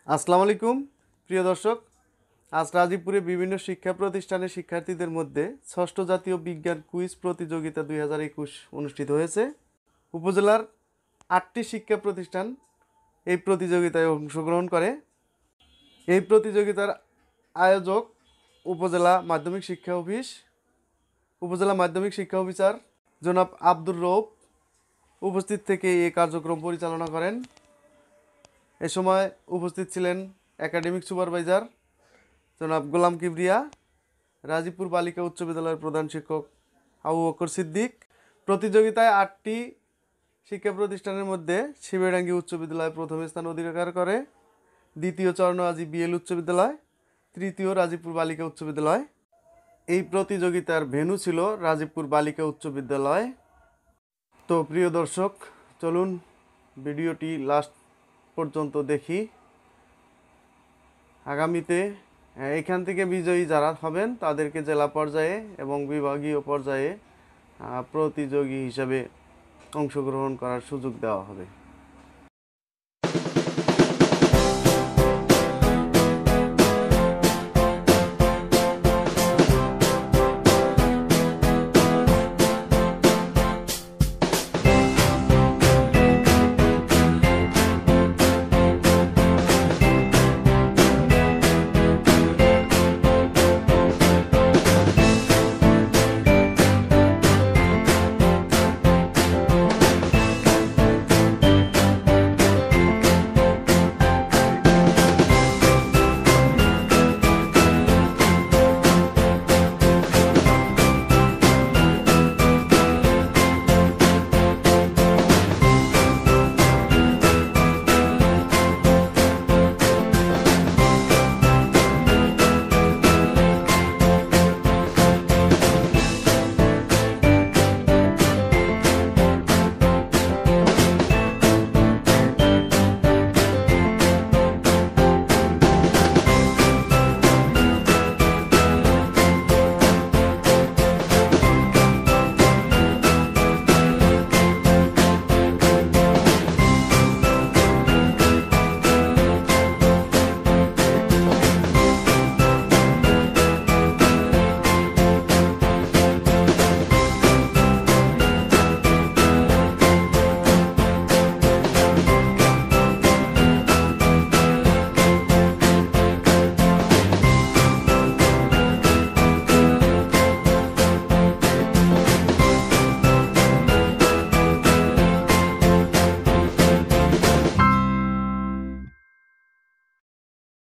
আসসালামু আলাইকুম প্রিয় দর্শক। আজ রাজীবপুরে বিভিন্ন শিক্ষা প্রতিষ্ঠানের শিক্ষার্থীদের মধ্যে ষষ্ঠ জাতীয় বিজ্ঞান কুইজ প্রতিযোগিতা 2021 অনুষ্ঠিত হয়েছে। উপজেলার 8টি শিক্ষা প্রতিষ্ঠান এই প্রতিযোগিতায় অংশগ্রহণ করে। এই প্রতিযোগিতার আয়োজক উপজেলা মাধ্যমিক শিক্ষা অফিস, উপজেলা মাধ্যমিক শিক্ষা অফিসার জনাব আব্দুর রৌফ উপস্থিত থেকে এই কার্যক্রম পরিচালনা করেন। এ সময় উপস্থিত ছিলেন একাডেমিক সুপারভাইজার জনাব গোলাম কিবরিয়া, রাজীবপুর বালিকা উচ্চ বিদ্যালয়ের প্রধান শিক্ষক আবু বকর সিদ্দিক। প্রতিযোগিতায় 8টি শিক্ষা প্রতিষ্ঠানের মধ্যে শিবেডাঙ্গি উচ্চ বিদ্যালয় প্রথম স্থান অধিকার করে, দ্বিতীয় চরনোয়াজি বিএল উচ্চ বিদ্যালয়, তৃতীয় রাজীবপুর বালিকা উচ্চ বিদ্যালয়। এই প্রতিযোগিতার ভেন্যু ছিল রাজীবপুর বালিকা উচ্চ বিদ্যালয়। তো প্রিয় দর্শক, চলুন ভিডিওটি লাস্ট পর্যন্ত দেখি। আগামীতে এখান থেকে বিজয়ী যারা হবেন তাদেরকে জেলা পর্যায়ে এবং বিভাগীয় পর্যায়ে প্রতিযোগী হিসাবে অংশগ্রহণ করার সুযোগ দেওয়া হবে।